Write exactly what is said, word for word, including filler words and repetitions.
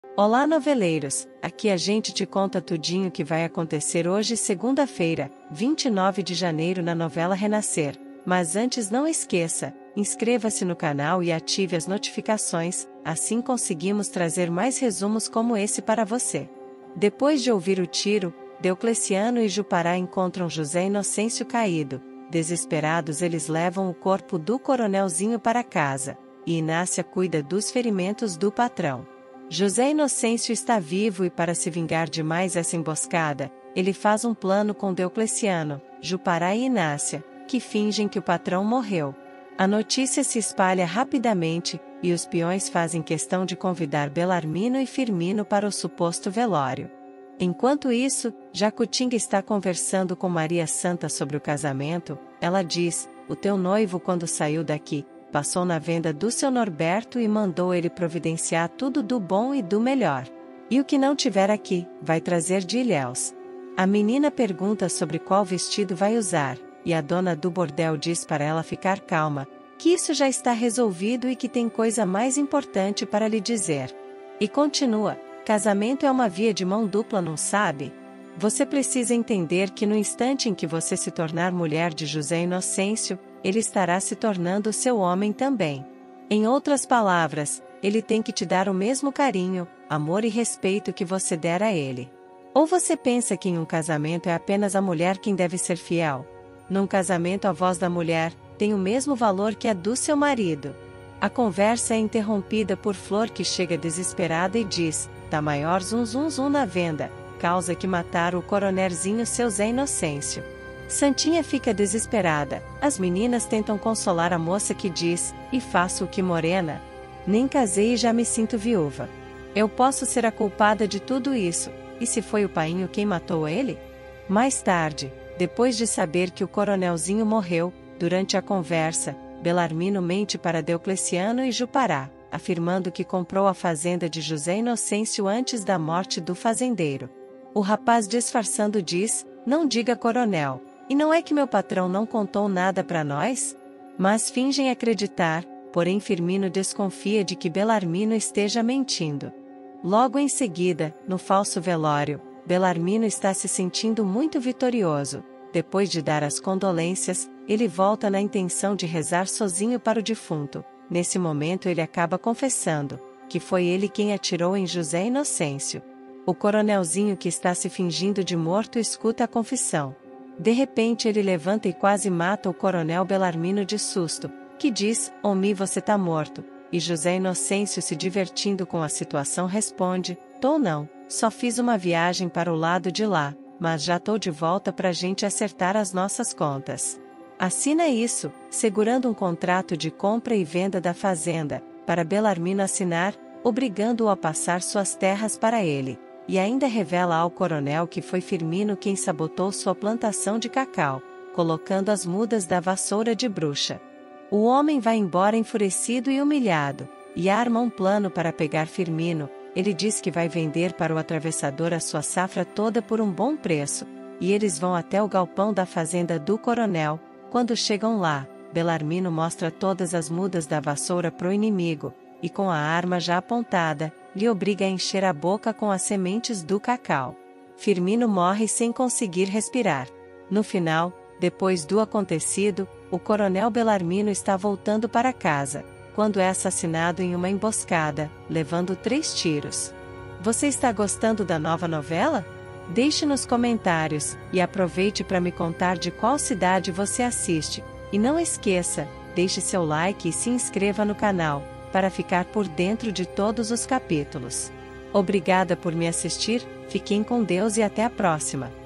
Olá, noveleiros! Aqui a gente te conta tudinho que vai acontecer hoje, segunda-feira, vinte e nove de janeiro, na novela Renascer. Mas antes, não esqueça, inscreva-se no canal e ative as notificações, assim conseguimos trazer mais resumos como esse para você. Depois de ouvir o tiro, Deocleciano e Jupará encontram José Inocêncio caído. Desesperados, eles levam o corpo do coronelzinho para casa, e Inácia cuida dos ferimentos do patrão. José Inocêncio está vivo e, para se vingar de mais essa emboscada, ele faz um plano com Deocleciano, Jupará e Inácia, que fingem que o patrão morreu. A notícia se espalha rapidamente, e os peões fazem questão de convidar Belarmino e Firmino para o suposto velório. Enquanto isso, Jacutinga está conversando com Maria Santa sobre o casamento. Ela diz: "O teu noivo, quando saiu daqui, passou na venda do seu Norberto e mandou ele providenciar tudo do bom e do melhor. E o que não tiver aqui, vai trazer de Ilhéus." A menina pergunta sobre qual vestido vai usar, e a dona do bordel diz para ela ficar calma, que isso já está resolvido e que tem coisa mais importante para lhe dizer. E continua: "Casamento é uma via de mão dupla, não sabe? Você precisa entender que no instante em que você se tornar mulher de José Inocêncio, ele estará se tornando seu homem também. Em outras palavras, ele tem que te dar o mesmo carinho, amor e respeito que você der a ele. Ou você pensa que em um casamento é apenas a mulher quem deve ser fiel? Num casamento, a voz da mulher tem o mesmo valor que a do seu marido." A conversa é interrompida por Flor, que chega desesperada e diz: "Tá maior zum zum zum na venda, causa que mataram o coronelzinho seu Zé Inocêncio." Santinha fica desesperada. As meninas tentam consolar a moça, que diz: "E faço o que, morena? Nem casei e já me sinto viúva. Eu posso ser a culpada de tudo isso, e se foi o painho quem matou ele?" Mais tarde, depois de saber que o coronelzinho morreu, durante a conversa, Belarmino mente para Deocleciano e Jupará, afirmando que comprou a fazenda de José Inocêncio antes da morte do fazendeiro. O rapaz, disfarçando, diz: "Não diga, coronel, e não é que meu patrão não contou nada para nós?" Mas fingem acreditar, porém Firmino desconfia de que Belarmino esteja mentindo. Logo em seguida, no falso velório, Belarmino está se sentindo muito vitorioso. Depois de dar as condolências, ele volta na intenção de rezar sozinho para o defunto. Nesse momento, ele acaba confessando que foi ele quem atirou em José Inocêncio. O coronelzinho, que está se fingindo de morto, escuta a confissão. De repente, ele levanta e quase mata o coronel Belarmino de susto, que diz: "Omi, você tá morto." E José Inocêncio, se divertindo com a situação, responde: "Tô não, só fiz uma viagem para o lado de lá, mas já tô de volta pra gente acertar as nossas contas." Assina isso, segurando um contrato de compra e venda da fazenda, para Belarmino assinar, obrigando-o a passar suas terras para ele. E ainda revela ao coronel que foi Firmino quem sabotou sua plantação de cacau, colocando as mudas da vassoura de bruxa. O homem vai embora enfurecido e humilhado, e arma um plano para pegar Firmino. Ele diz que vai vender para o atravessador a sua safra toda por um bom preço, e eles vão até o galpão da fazenda do coronel. Quando chegam lá, Belarmino mostra todas as mudas da vassoura pro inimigo, e com a arma já apontada, lhe obriga a encher a boca com as sementes do cacau. Firmino morre sem conseguir respirar. No final, depois do acontecido, o coronel Belarmino está voltando para casa, quando é assassinado em uma emboscada, levando três tiros. Você está gostando da nova novela? Deixe nos comentários, e aproveite para me contar de qual cidade você assiste. E não esqueça, deixe seu like e se inscreva no canal, para ficar por dentro de todos os capítulos. Obrigada por me assistir, fiquem com Deus e até a próxima!